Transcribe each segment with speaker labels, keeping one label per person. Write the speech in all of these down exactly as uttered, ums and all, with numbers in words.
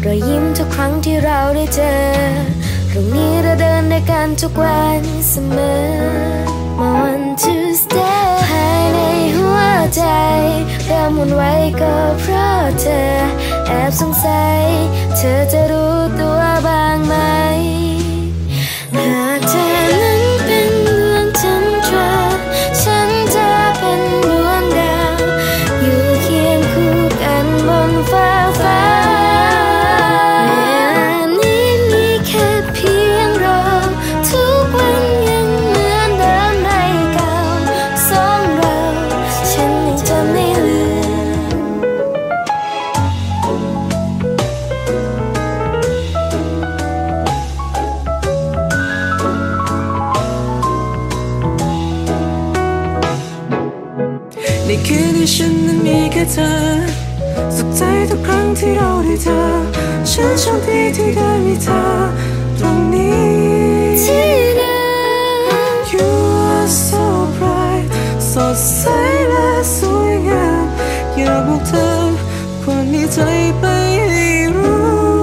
Speaker 1: อยยิ้มทุกครั้งที่เราได้เจอตรงนี้เราเดินด้วยกันทุกวันเสมอ Want to stay ภายในหัวใจเริ่มหมุนไหวก็เพราะเธอแอบสงสัยเธอจะรู้ตัวบ้างไหมหากเธอนั้นเป็นดวงจันทราฉันจะเป็นดวงดาวอยู่เคียงคู่กันบนฟ้าฟ้าเวลานี้มีแค่เพียงเราทุกวันยังเหมือนเดิมไม่เก่าสองเราฉันยังจะไม่ลืม
Speaker 2: ในคืนที่ฉันนั้นมีแค่เธอสุขใจทุกครั้งที่เราได้เจอฉันโชคดีที่ได้มีเธอตรงนี้
Speaker 1: ที่เดิม
Speaker 2: You are so bright สดใสและสวยงามอยากบอกเธอควรมีใจไปให้รู้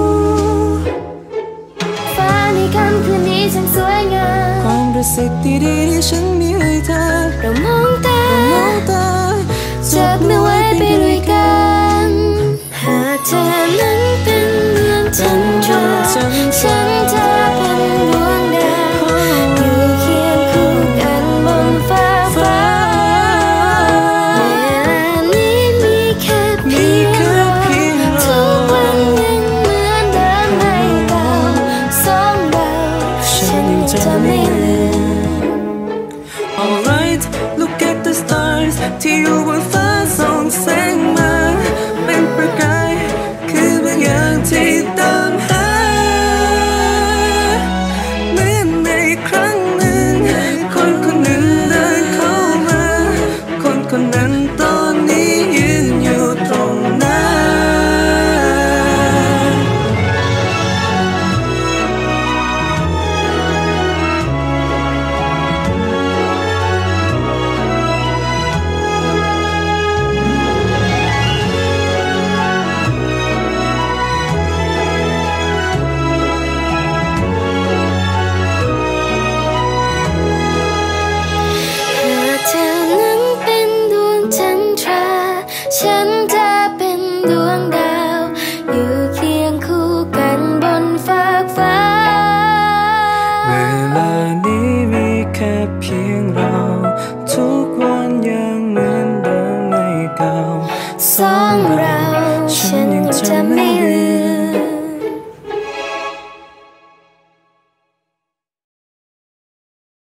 Speaker 1: ฟ้าในค่ำคืนนี้ช่างสวยงาม
Speaker 2: ความรู้สึกดีๆที่ฉันมีให้เธอ
Speaker 1: เรามองตา
Speaker 2: จับมือไว้ไปด้วยกัน
Speaker 1: หากเธอนั้นเป็นดวงจันทราฉันจะเป็นดวงดาวอยู่เคียงคู่กันบนฟ้าฟ้าเวลานี้มีแค่เพียงเราทุกวันยังเหมือนเดิมไม่เก่าสองเราฉันยังจะไม่ลืม
Speaker 2: Alright look at the stars ที่อยู่บนฟ้าส่องแสงมาเป็นประกายคือบางอย่างที่ตามหาเหมือนในครั้งหนึ่งคนคนหนึ่งเดินเข้ามาคนคนนั้นตอนนี้ยืนอยู่ตรงนั้น
Speaker 1: ฉันจะเป็นดวงดาวอยู่เคียงคู่กันบนฟากฟ้า
Speaker 2: เวลานี้มีแค่เพียงเราทุกวันยังเหมือนเดิมไม่เก่า
Speaker 1: สองเราฉันยังจะไม่ลืม